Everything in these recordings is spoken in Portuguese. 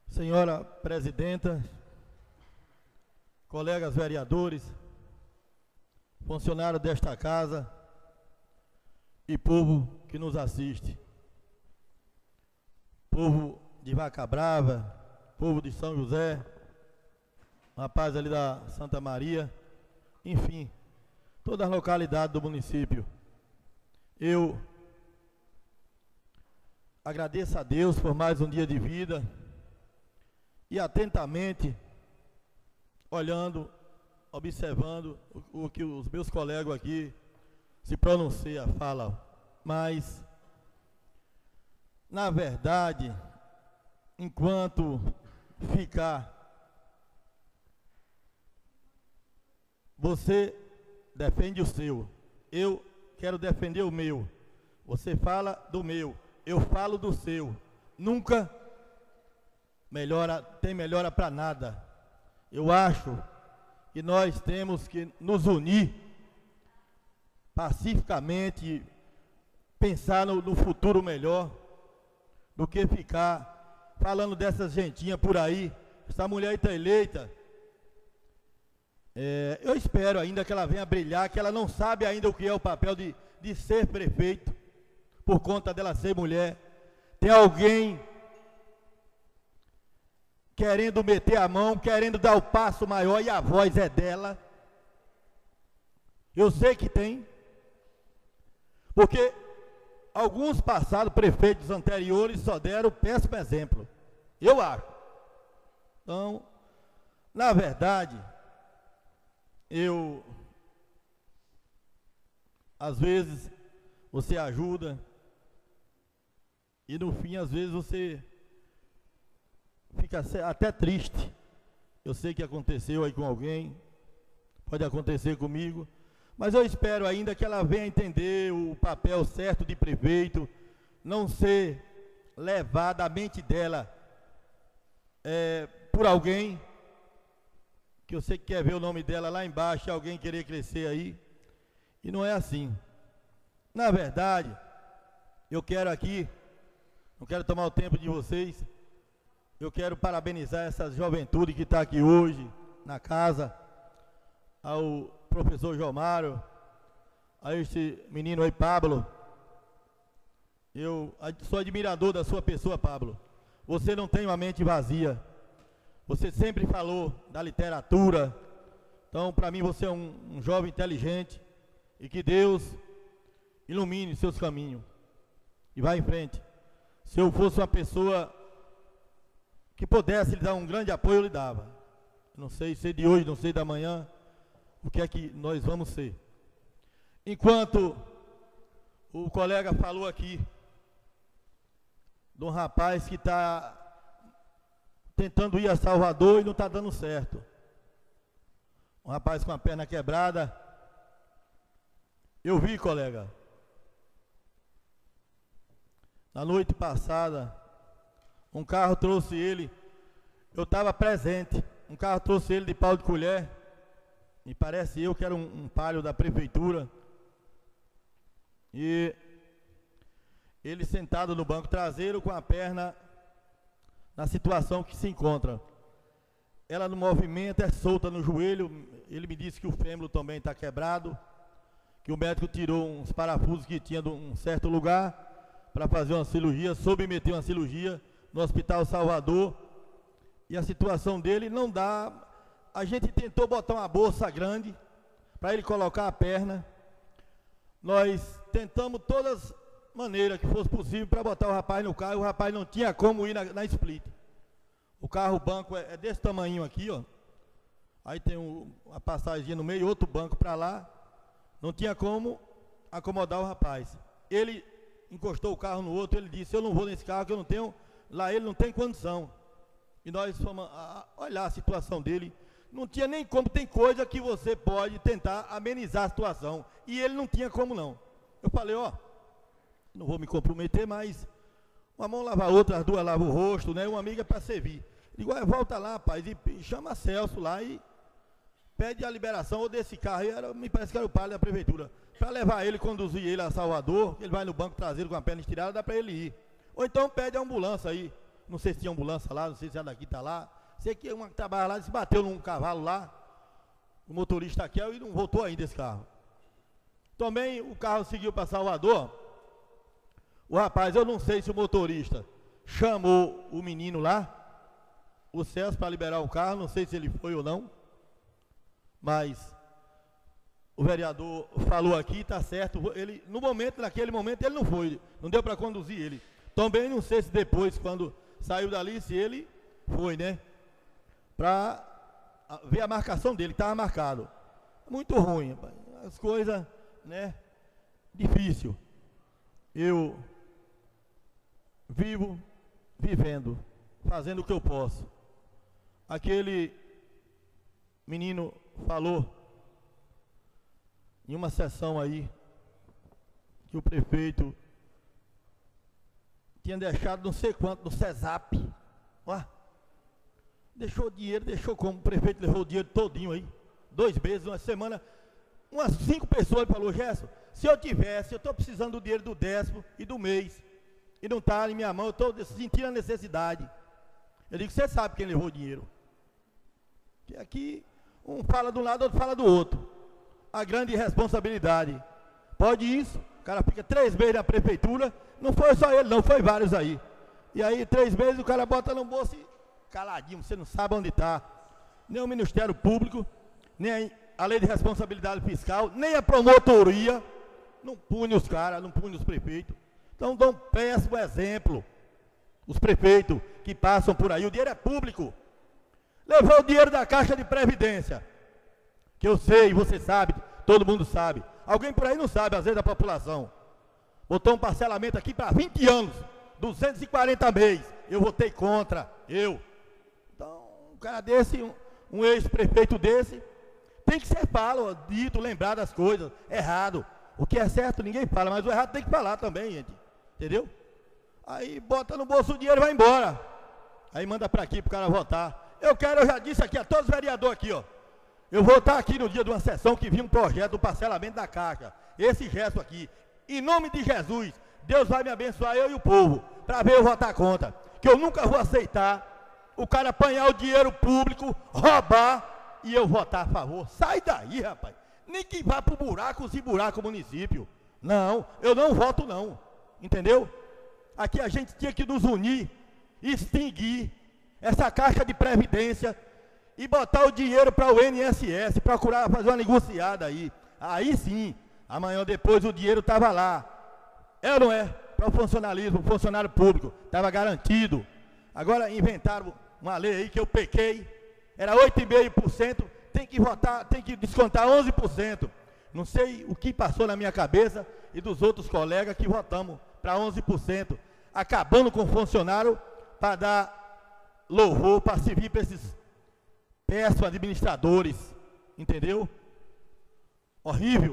Senhora Presidenta, colegas vereadores, funcionários desta casa e povo que nos assiste, povo de Vaca Brava, povo de São José, rapaz ali da Santa Maria, enfim, todas as localidades do município. Eu agradeço a Deus por mais um dia de vida e atentamente olhando, observando o que os meus colegas aqui se pronunciam, falam, mas na verdade, enquanto ficar, você defende o seu, eu quero defender o meu, você fala do meu, eu falo do seu, nunca tem melhora para nada. Eu acho que nós temos que nos unir pacificamente, pensar no futuro melhor, do que ficar falando dessas gentinhas por aí. Essa mulher está eleita, eu espero ainda que ela venha brilhar, que ela não sabe ainda o que é o papel de ser prefeito, por conta dela ser mulher. Tem alguém querendo meter a mão, querendo dar o passo maior, e a voz é dela. Eu sei que tem, porque alguns passados prefeitos anteriores só deram péssimo exemplo, eu acho. Então, na verdade, às vezes, você ajuda, e no fim, às vezes, você fica até triste. Eu sei que aconteceu aí com alguém, pode acontecer comigo, mas eu espero ainda que ela venha entender o papel certo de prefeito, não ser levada a mente dela por alguém, que eu sei que quer ver o nome dela lá embaixo, e alguém querer crescer aí, e não é assim. Na verdade, eu quero aqui, não quero tomar o tempo de vocês, eu quero parabenizar essa juventude que está aqui hoje, na casa, ao professor Jomário, a este menino aí, Pablo. Eu sou admirador da sua pessoa, Pablo. Você não tem uma mente vazia. Você sempre falou da literatura. Então, para mim, você é um jovem inteligente, e que Deus ilumine seus caminhos. E vá em frente. Se eu fosse uma pessoa que pudesse lhe dar um grande apoio, eu lhe dava. Não sei se de hoje, não sei da manhã, o que é que nós vamos ser. Enquanto o colega falou aqui, de um rapaz que está tentando ir a Salvador e não está dando certo. Um rapaz com a perna quebrada. Eu vi, colega, na noite passada, um carro trouxe ele, eu estava presente, um carro trouxe ele de pau de colher, me parece eu que era um palio da prefeitura, e ele sentado no banco traseiro com a perna na situação que se encontra. Ela no movimento, é solta no joelho, ele me disse que o fêmur também está quebrado, que o médico tirou uns parafusos que tinha de um certo lugar para fazer uma cirurgia, submeter uma cirurgia no Hospital Salvador, e a situação dele não dá. A gente tentou botar uma bolsa grande para ele colocar a perna, nós tentamos todas as maneiras que fosse possível para botar o rapaz no carro, e o rapaz não tinha como ir na split. O carro, o banco é desse tamanho aqui, ó. Aí tem uma passagem no meio, outro banco para lá, não tinha como acomodar o rapaz. Ele encostou o carro no outro, ele disse, eu não vou nesse carro que eu não tenho, lá ele não tem condição. E nós fomos olhar a situação dele, não tinha nem como, tem coisa que você pode tentar amenizar a situação, e ele não tinha como não. Eu falei, ó, não vou me comprometer, mas uma mão lava a outra, as duas lavam o rosto, né? Uma amiga para servir. Digo, volta lá, rapaz, e chama Celso lá e pede a liberação ou desse carro, me parece que era o palio da prefeitura, para levar ele, conduzir ele a Salvador, ele vai no banco traseiro com a perna estirada, dá para ele ir. Ou então pede a ambulância aí, não sei se tinha ambulância lá, não sei se a daqui está lá. Sei que uma que trabalha lá, se bateu num cavalo lá, o motorista aqui, e não voltou ainda esse carro. Também o carro seguiu para Salvador. O rapaz, eu não sei se o motorista chamou o menino lá, o Celso, para liberar o carro, não sei se ele foi ou não, mas o vereador falou aqui, está certo, ele, naquele momento ele não foi, não deu para conduzir ele. Também não sei se depois, quando saiu dali, se ele foi, né, para ver a marcação dele, estava marcado. Muito ruim, rapaz. As coisas, né, difícil. Eu vivendo, fazendo o que eu posso. Aquele menino falou em uma sessão aí que o prefeito tinha deixado não sei quanto no CESAP. Ó, deixou dinheiro, deixou como? O prefeito levou o dinheiro todinho aí, 2 meses, uma semana, umas 5 pessoas. Ele falou: Gerson, se eu estou precisando do dinheiro do 10º e do mês, e não está em minha mão, eu estou sentindo a necessidade. Eu digo: você sabe quem levou o dinheiro? Que aqui um fala de um lado, outro fala do outro. A grande responsabilidade. Pode isso, o cara fica 3 meses na prefeitura, não foi só ele não, foi vários aí. E aí 3 meses o cara bota no bolso e caladinho, você não sabe onde está. Nem o Ministério Público, nem a Lei de Responsabilidade Fiscal, nem a promotoria, não pune os caras, não pune os prefeitos. Então dão um péssimo exemplo. Os prefeitos que passam por aí, o dinheiro é público. Levou o dinheiro da Caixa de Previdência, que eu sei, você sabe, todo mundo sabe. Alguém por aí não sabe, às vezes, da população. Botou um parcelamento aqui para 20 anos, 240 meses. Eu votei contra, eu. Então, um cara desse, um ex-prefeito desse, tem que ser dito, lembrar das coisas, errado. O que é certo ninguém fala, mas o errado tem que falar também, gente. Entendeu? Aí bota no bolso o dinheiro e vai embora. Aí manda para aqui para o cara votar. Eu já disse aqui a todos os vereadores aqui, ó. Eu vou estar aqui no dia de uma sessão que vi um projeto do parcelamento da Caixa. Esse gesto aqui. Em nome de Jesus, Deus vai me abençoar, eu e o povo, para ver eu votar contra. Que eu nunca vou aceitar o cara apanhar o dinheiro público, roubar e eu votar a favor. Sai daí, rapaz. Nem que vá para o buraco, se buraco o município. Não, eu não voto não. Entendeu? Aqui a gente tinha que nos unir, extinguir essa Caixa de Previdência e botar o dinheiro para o INSS, procurar fazer uma negociada aí. Aí sim, amanhã ou depois o dinheiro estava lá. É ou não é? Para o funcionalismo, o funcionário público, estava garantido. Agora inventaram uma lei aí que eu pequei, era 8,5%, tem que votar, tem que descontar 11%. Não sei o que passou na minha cabeça e dos outros colegas que votamos para 11%, acabando com o funcionário para dar louvor, para servir para esses péssimos administradores, entendeu? Horrível.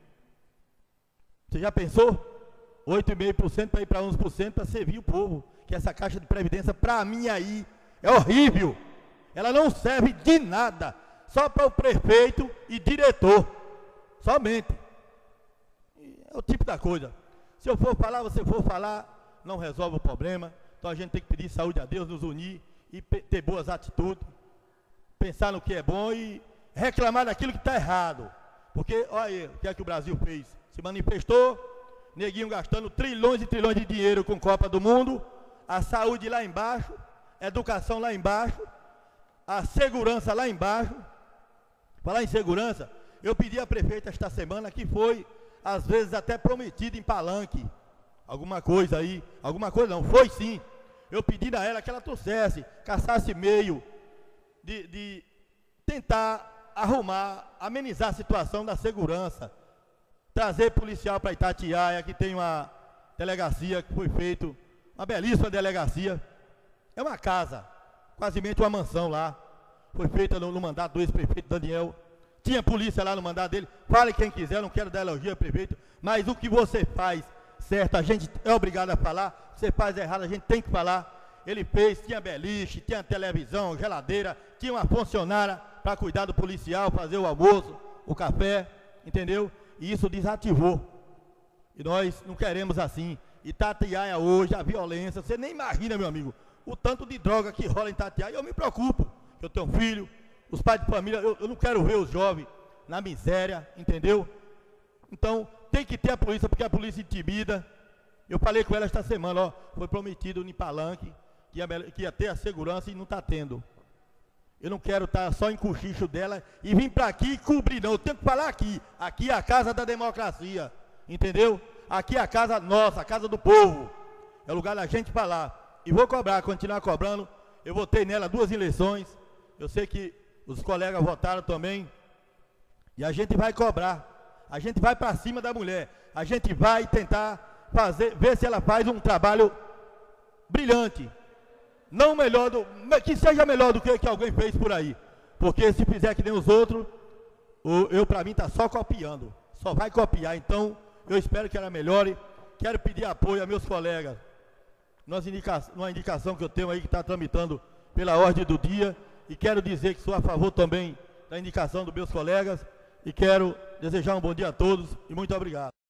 Você já pensou? 8,5% para ir para 11% para servir o povo, que essa Caixa de Previdência, para mim aí, é horrível. Ela não serve de nada, só para o prefeito e diretor, somente. É o tipo da coisa. Se eu for falar, você for falar, não resolve o problema. Então a gente tem que pedir saúde a Deus, nos unir e ter boas atitudes, pensar no que é bom e reclamar daquilo que está errado. Porque, olha aí, o que é que o Brasil fez? Se manifestou, neguinho gastando trilhões e trilhões de dinheiro com Copa do Mundo, a saúde lá embaixo, a educação lá embaixo, a segurança lá embaixo. Falar em segurança, eu pedi à prefeita esta semana que foi, às vezes, até prometido em palanque, alguma coisa aí, alguma coisa não, foi sim. Eu pedi a ela que ela trouxesse, caçasse meio de tentar arrumar, amenizar a situação da segurança, trazer policial para Itatiaia, que tem uma delegacia que foi feito, uma belíssima delegacia, é uma casa, quasemente uma mansão lá, foi feita no mandato do ex-prefeito Daniel, tinha polícia lá no mandato dele. Fale quem quiser, eu não quero dar elogio ao prefeito, mas o que você faz certo, a gente é obrigado a falar, você faz errado, a gente tem que falar. Ele fez, tinha beliche, tinha televisão, geladeira, tinha uma funcionária para cuidar do policial, fazer o almoço, o café, entendeu? E isso desativou. E nós não queremos assim. Itatiaia hoje, a violência, você nem imagina, meu amigo, o tanto de droga que rola em Itatiaia, eu me preocupo. Eu tenho um filho, os pais de família, eu não quero ver os jovens na miséria, entendeu? Então, tem que ter a polícia, porque a polícia intimida. Eu falei com ela esta semana, ó, foi prometido no Palanque que ia ter a segurança e não está tendo. Eu não quero estar só em cochicho dela e vir para aqui e cobrir, não. Eu tenho que falar aqui. Aqui é a casa da democracia, entendeu? Aqui é a casa nossa, a casa do povo. É o lugar da gente falar. E vou cobrar, continuar cobrando. Eu votei nela 2 eleições. Eu sei que os colegas votaram também. E a gente vai cobrar. A gente vai para cima da mulher. A gente vai tentar ver se ela faz um trabalho brilhante. Não melhor que seja melhor do que alguém fez por aí. Porque se fizer que nem os outros, para mim está só copiando. Só vai copiar. Então, eu espero que ela melhore. Quero pedir apoio a meus colegas. Numa indicação que eu tenho aí que está tramitando pela ordem do dia. E quero dizer que sou a favor também da indicação dos meus colegas. E quero desejar um bom dia a todos e muito obrigado.